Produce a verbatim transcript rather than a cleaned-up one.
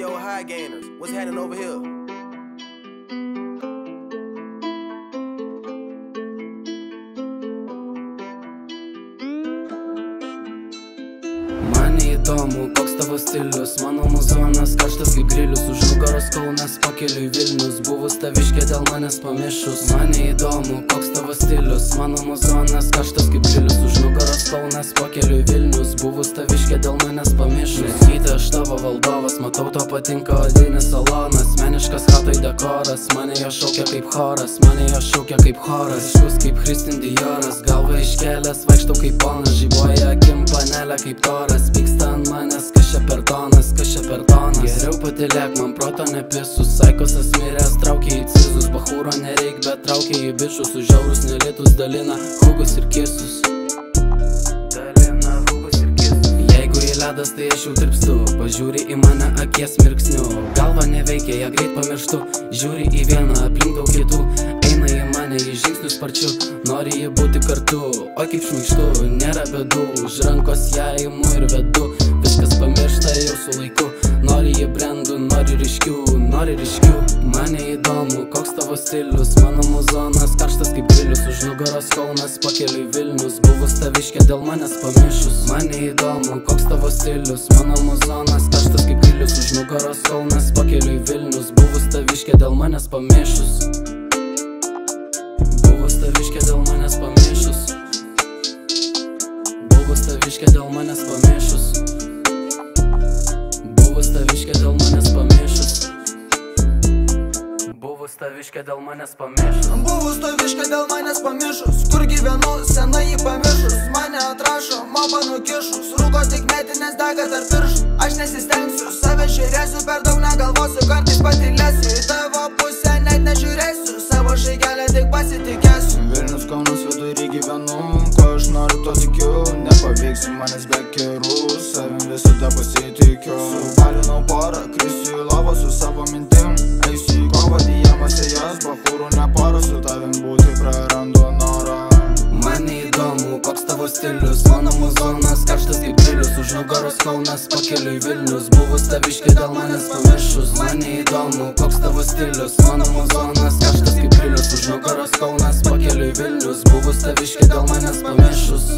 yo, high gainers, what's happening over here? Man neįdomu, koks tavo stilius, mano muzonas karštas kaip grilius, už nugaros Kaunas, pakeliui Vilnius, buvus taviškė dėl manęs pamišus. Man neįdomu, koks tavo stilius, mano muzonas karštas kaip grilius, už nugaros Kaunas, pakeliui Vilnius, buvus taviškė dėl manęs pamišus. Gyti aš tavo valdovas, matau to patinka odinis salonas, meniškas hatoj dekoras, mane jo šaukia kaip choras, mane jo šaukia kaip choras, iškus kaip Christian Dioras, galva iškelęs, vaikštau kaip ponas, žyboja akim panelė kaip toras, pyksta ant manęs, kas čia per tonas, kas čia per tonas. Geriau patylėk, man proto nepisus, saikosas miręs, traukia į cizus, bachūro nereik, bet traukia į bišus, užžiaurus nelitus, dalina hugus ir kisus. Dalina hugus ir kisus. Jeigu į ledas, tai aš jau tirpstu, pažiūri į mane akies mirksniu, galva neveikia, ją greit pamirštu, žiūri į vieną, aplink daug kitų, eina į mane į žingsnius sparčiu, nori jį būti kartu, oi kaip šmaištu, nėra bėdų, už rankos ją imu ir vedu, viskas pamiršta jau su laiku, nori jį brandų, nori ryškių, nori ryškių. Man neįdomu, koks tavo stilius, mano muzonas karštas kaip grilius, už nugaros Kaunas, pakeliui Vilnius, buvus taviškė dėl manęs pamišus. Man neįdomu, koks tavo stilius, mano muzonas karštas kaip grilius, už nugaros Kaunas, pakeliui Vilnius, buvus taviškė dėl manęs pamišus. Buvus taviškė dėl manęs pamišus. Buvus taviškė dėl manęs pamišus. Buvus taviškė dėl manęs pamišus. Buvus taviškė dėl manęs pamišus. Buvus taviškė dėl manęs pamišus, kur gyvenu, senai jį pamiršus, mane atrašo, mama nukišus, rūko tik metinės dega tarp pirštų. Aš nesistengsiu, save žiūrėsiu, per daug negalvosiu, kartais patylėsiu, į tavo pusę net nežiūrėsiu, savo žaigelę tik pasitikėsiu. Vilnius, Kaunas vidury gyvenu, ko aš noriu, to tikiu, nepavyksiu manęs be kerų, savim visada pasitikiu. Subalinau porą, krisiu į lovą su savo mintim, eisiu į kovą, dijamose jas, bachūrų nepara, su tavim būti prarandu norą. Man neįdomu, koks tavo stilius, mano muzonas karštas kaip grilius, už nugaros Kaunas, pakeliui Vilnius, buvus taviškė dėl manęs pamišus. Man neįdomu, koks tavo stilius, mano muzonas karštas kaip grilius, už nugaros Kaunas, pakeliui Vilnius, buvus taviškė dėl manęs pamišus.